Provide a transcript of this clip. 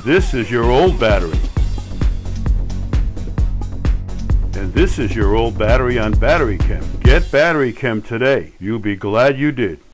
This is your old battery. And this is your old battery on Battery Chem. Get Battery Chem today. You'll be glad you did.